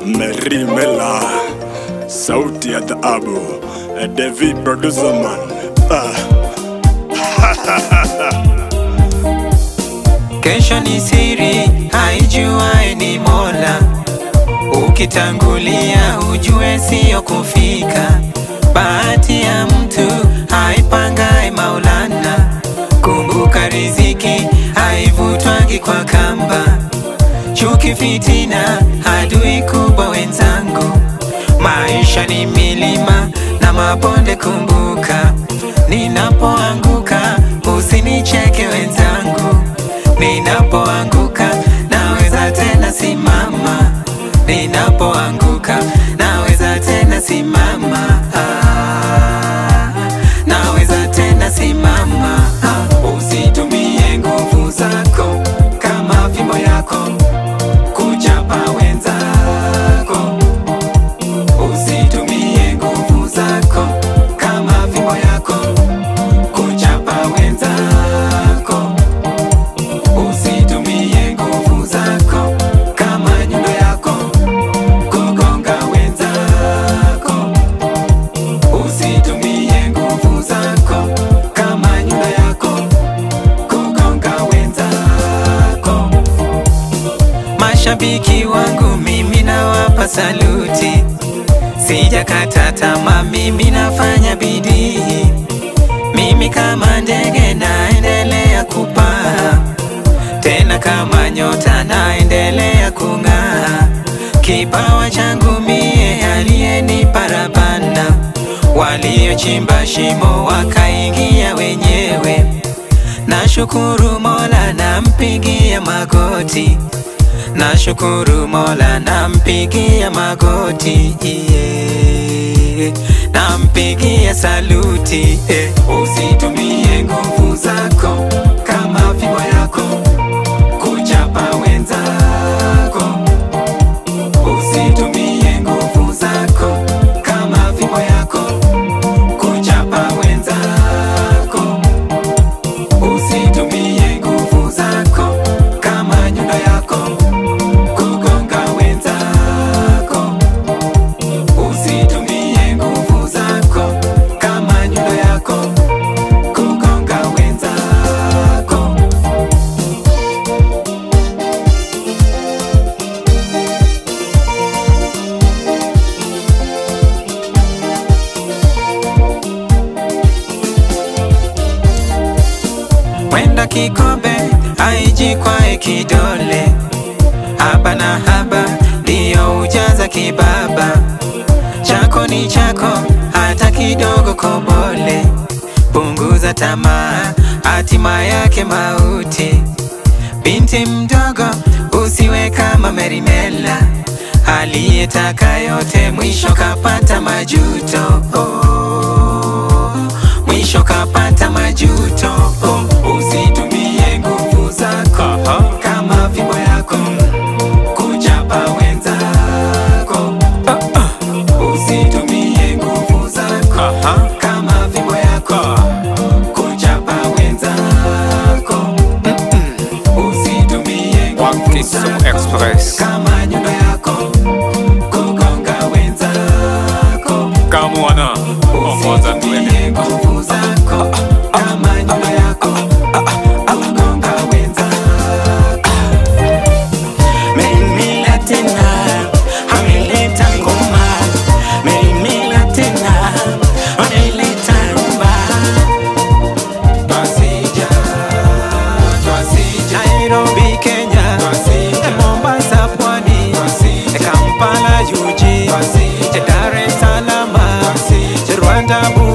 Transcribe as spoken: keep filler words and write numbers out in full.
Merimela, sauti ya dhahabu, David producer man. Ah. Kesho ni siri, haijuwae ni Mola. Ukitangulia ujue sio kufika. Bahati ya mtu haipangae Maulana. Kumbuka riziki haivutwangi kwa kamba. Chuki, fitina, adui kubwa wenzangu. Maisha ni milima na mabonde, kumbuka. Ninapoanguka usinicheke wenzangu. Ninapoanguka naweza tena simama. Ninapoanguka naweza tena simama. ah, Naweza tena simama. ah, Usitumie nguvu zako kama fimbo yako kuchapa wenzako. Usitumie nguvu zako kama fimbo yako kuchapa wenzako. Usitumie nguvu zako kama nyundo yako kugonga wenzako. Usitumie nguvu zako kama nyundo yako kugonga wenzako. Mashabiki wangu mimi nawapa saluti. Sijakata tamaa, mimi nafanya bidii. Mimi kama ndege naendelea kupaa, tena kama nyota naendelea kung'aa. Kipawa changu mie aliyenipa Rabbana. Waliochimba shimo wakaingia wenyewe. Nashukuru Mola, nampigia magoti. Nashukuru Mola, nampigia magoti, yeah. Nampigia saluti, eh. Usitumie nguvu zako kama fimbo yako kuchapa wenzako. Usitumie nguvu zako kama fimbo yako kuchapa wenzako. Usitumie nguvu zako kama nyundo yako kugonga wenzako. Usitumie nguvu zako kama nyundo yako kugonga wenzako. Wenda kikombe haijikwae kidole. Haba na haba ndiyo ujaza kibaba. Chako ni chako hata kidogo kobole. Punguza tamaa, hatima yake mauti. Binti mdogo usiwe kama Merimela, aliyetaka yote mwisho kapata majuto. oh, Mwisho kapata majuto. oh, Usitumie nguvu zako kama fimbo yako kuchapa wenzako. Usitumie nguvu zako kama fimbo yako kuchapa wenzako. Usitumie nguvu zako kama nyundo yako kugonga wenzako. Kamwana, Usitumie nguvu zako kama nyundo yako kugonga wenzako. Merimela tena, ameleta ngoma. Merimela tena, ameleta rumba. Twasija, twasija. Nairobi, Kenya, Twasija. Mombasa, Pwani, Twasija. Kampala, U G, Twasija. Dar es Salaam, Twasija. Rwanda, Burundi.